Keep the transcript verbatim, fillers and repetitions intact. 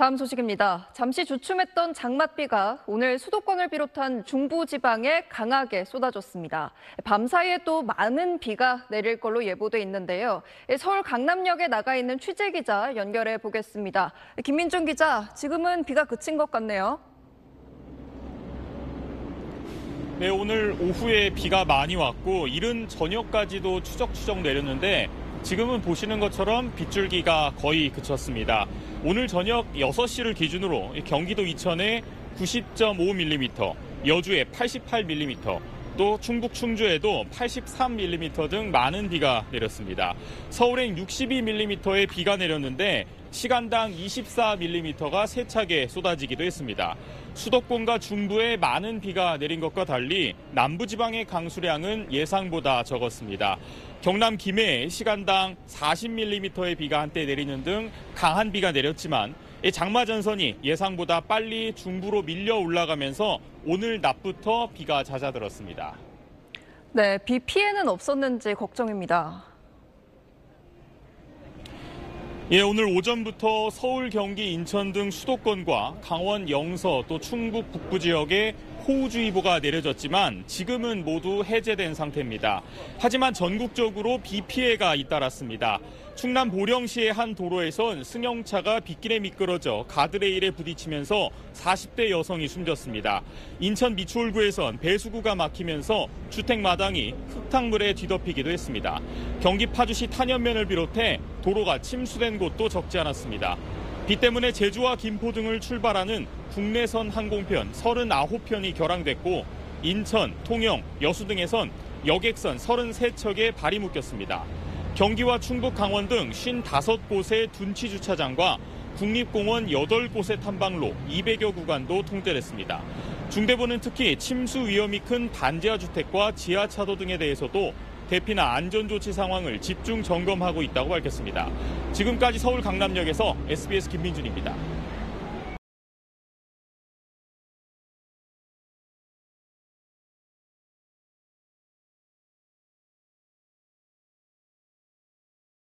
다음 소식입니다. 잠시 주춤했던 장맛비가 오늘 수도권을 비롯한 중부지방에 강하게 쏟아졌습니다. 밤사이에 또 많은 비가 내릴 걸로 예보돼 있는데요. 서울 강남역에 나가 있는 취재기자 연결해 보겠습니다. 김민준 기자, 지금은 비가 그친 것 같네요. 네, 오늘 오후에 비가 많이 왔고 이른 저녁까지도 추적추적 내렸는데 지금은 보시는 것처럼 빗줄기가 거의 그쳤습니다. 오늘 저녁 여섯 시를 기준으로 경기도 이천에 구십 점 오 밀리미터, 여주에 팔십팔 밀리미터, 또 충북 충주에도 팔십삼 밀리미터 등 많은 비가 내렸습니다. 서울엔 육십이 밀리미터의 비가 내렸는데 시간당 이십사 밀리미터가 세차게 쏟아지기도 했습니다. 수도권과 중부에 많은 비가 내린 것과 달리 남부지방의 강수량은 예상보다 적었습니다. 경남 김해에 시간당 사십 밀리미터의 비가 한때 내리는 등 강한 비가 내렸지만 장마 전선이 예상보다 빨리 중부로 밀려 올라가면서 오늘 낮부터 비가 잦아들었습니다. 네, 비 피해는 없었는지 걱정입니다. 예, 오늘 오전부터 서울, 경기, 인천 등 수도권과 강원, 영서 또 충북 북부 지역에 호우주의보가 내려졌지만 지금은 모두 해제된 상태입니다. 하지만 전국적으로 비 피해가 잇따랐습니다. 충남 보령시의 한 도로에선 승용차가 빗길에 미끄러져 가드레일에 부딪히면서 사십 대 여성이 숨졌습니다. 인천 미추홀구에선 배수구가 막히면서 주택 마당이 흙탕물에 뒤덮이기도 했습니다. 경기 파주시 탄현면을 비롯해 도로가 침수된 곳도 적지 않았습니다. 비 때문에 제주와 김포 등을 출발하는 국내선 항공편 서른아홉 편이 결항됐고 인천, 통영, 여수 등에선 여객선 서른세 척에 발이 묶였습니다. 경기와 충북, 강원 등 오십오 곳의 둔치 주차장과 국립공원 여덟 곳의 탐방로 이백여 구간도 통제됐습니다. 중대본은 특히 침수 위험이 큰 반지하 주택과 지하차도 등에 대해서도 대피나 안전조치 상황을 집중 점검하고 있다고 밝혔습니다. 지금까지 서울 강남역에서 에스비에스 김민준입니다.